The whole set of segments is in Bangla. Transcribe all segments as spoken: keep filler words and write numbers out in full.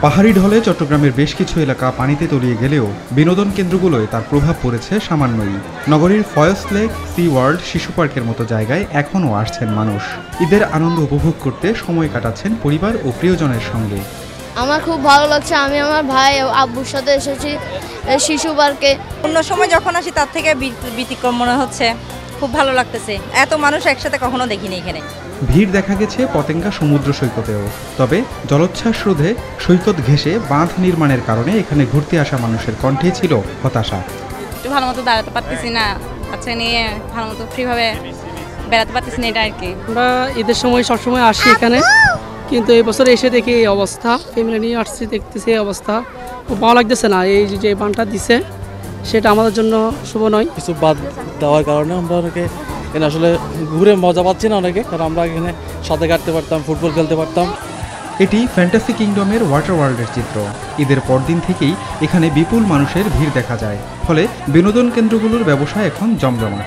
পাহাড়ি ঢলে চট্টগ্রামের বেশ কিছু এলাকা পানিতে তলিয়ে গেলেও বিনোদন কেন্দ্রগুলোয় তার প্রভাব পড়েছে সামান্যই। নগরীর ফয়েস লেক, সি ওয়ার্ল্ড, শিশু পার্কের মতো জায়গায় এখনও আসছেন মানুষ। ঈদের আনন্দ উপভোগ করতে সময় কাটাচ্ছেন পরিবার ও প্রিয়জনের সঙ্গে। আমার খুব ভালো লাগছে। আমি আমার ভাই ও আব্বুর সাথে এসেছি শিশু পার্কে। অন্য সময় যখন আসি তার থেকে ব্যতিক্রম মনে হচ্ছে, খুব ভালো লাগতেছে। এত মানুষ একসাথে কখনো দেখিনি এখানে। ভিড় দেখা গেছে পতেঙ্গা সমুদ্র সৈকতেও। তবে জলোচ্ছ্বাস রোধে সৈকত ঘেঁষে বাঁধ নির্মাণের কারণে এখানে ঘুরতে আসা মানুষের কণ্ঠে ছিল হতাশা। একটু ভালো মতো দাঁড়াতে পারতেছি না, বাচ্চা নিয়ে ভালো মতো ফ্রিভাবে বেড়াতে পারতেছি না, এটা আর কি। আমরা ঈদের সময় সবসময় আসি এখানে, কিন্তু এই বছর এসে দেখি এই অবস্থা। ফ্যামিলি নিয়ে আসছি, দেখতেছি এই অবস্থা, খুব ভালো লাগতেছে না। এই যে বানটা দিছে সেটা আমাদের জন্য শুভ নয়। কিছু বাদ দেওয়ার কারণে আমরা অনেকে এখানে আসলে ঘুরে মজা পাচ্ছি না অনেকে, কারণ আমরা এখানে সাথে কাটতে পারতাম, ফুটবল খেলতে পারতাম। এটি ফ্যান্টাসি কিংডমের ওয়াটার ওয়ার্ল্ডের চিত্র। ঈদের পরদিন থেকেই এখানে বিপুল মানুষের ভিড় দেখা যায়, ফলে বিনোদন কেন্দ্রগুলোর ব্যবসা এখন জমজমাট।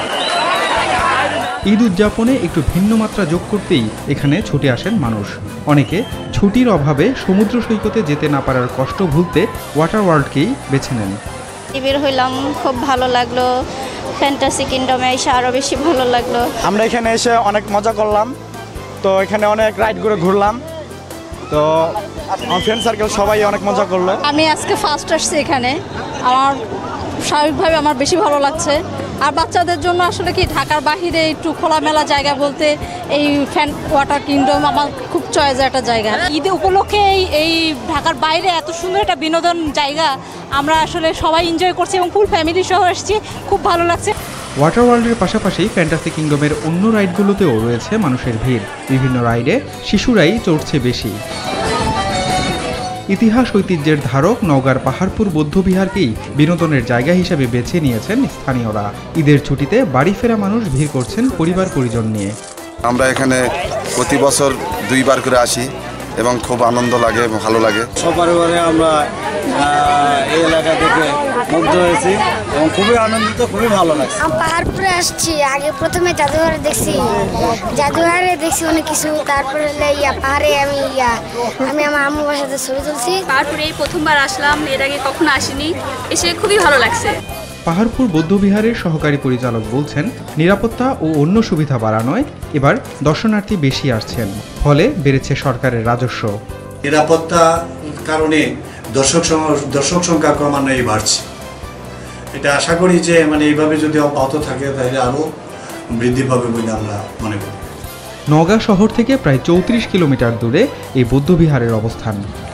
ঈদ উদযাপনে একটু ভিন্ন মাত্রা যোগ করতেই এখানে ছুটে আসেন মানুষ। অনেকে ছুটির অভাবে সমুদ্র সৈকতে যেতে না পারার কষ্ট ভুলতে ওয়াটার ওয়ার্ল্ডকেই বেছে নেন। বের হইলাম, খুব ভালো লাগলো। ফ্যান্টাসি কিংডমে এসে আরও বেশি ভালো লাগলো। আমরা এখানে এসে অনেক মজা করলাম, তো এখানে অনেক রাইড করে ঘুরলাম, তো আমার ফ্রেন্ড সার্কেল সবাই অনেক মজা করলো। আমি আজকে ফার্স্ট আসছি এখানে, আমার স্বাভাবিকভাবে আমার বেশি ভালো লাগছে। আর বাচ্চাদের জন্য আসলে কি ঢাকার বাহিরে একটু খোলামেলা জায়গা বলতে এই ফ্যান ওয়াটার কিংডম আমার খুব চয়েস একটা জায়গা। ঈদ উপলক্ষে এই এই ঢাকার বাইরে এত সুন্দর একটা বিনোদন জায়গা আমরা আসলে সবাই এনজয় করছি এবং ফুল ফ্যামিলি সহ এসেছি, খুব ভালো লাগছে। ওয়াটার ওয়ার্ল্ডের পাশাপাশি ফ্যান্টাসি কিংডমের অন্য রাইডগুলোতেও রয়েছে মানুষের ভিড়। বিভিন্ন রাইডে শিশুরাই চড়ছে বেশি। ইতিহাস ঐতিহ্যের ধারক নওগাঁর পাহাড়পুর বৌদ্ধবিহারকেই বিনোদনের জায়গা হিসেবে বেছে নিয়েছেন স্থানীয়রা। ঈদের ছুটিতে বাড়ি ফেরা মানুষ ভিড় করছেন পরিবার পরিজন নিয়ে। আমরা এখানে প্রতি বছর দুইবার করে আসি এবং খুব আনন্দ লাগে, ভালো লাগে। সপরিবারে আমরা এই এলাকা থেকে মুগ্ধ হয়েছি এবং খুবই আনন্দিত, খুবই ভালো লাগছে। পাহাড়পুরে আসছি, আগে প্রথমে জাদুঘরে দেখছি, জাদুঘরে দেখছি অনেক কিছু। তারপরে ইয়া পাহাড়ে আমি ইয়া আমি আমার আম্মুর বাসাতে ছবি তুলছি। পাহাড়পুরে এই প্রথমবার আসলাম, এর আগে কখনো আসিনি, এসে খুবই ভালো লাগছে। পাহাড়পুর বৌদ্ধবিহারের সহকারী পরিচালক বলছেন, নিরাপত্তা ও অন্য সুবিধা বাড়ানোয় এবার দর্শনার্থী বেশি আসছেন, ফলে বেড়েছে সরকারের রাজস্ব। নিরাপত্তা কারণে দর্শক দর্শক সংখ্যা ক্রমান্বয়ে বাড়ছে। এটা আশা করি যে মানে এইভাবে যদি অব্যাহত থাকে তাহলে আরও বৃদ্ধি পাবে বলে আমরা মনে করি। নওগাঁ শহর থেকে প্রায় চৌত্রিশ কিলোমিটার দূরে এই বৌদ্ধবিহারের অবস্থান।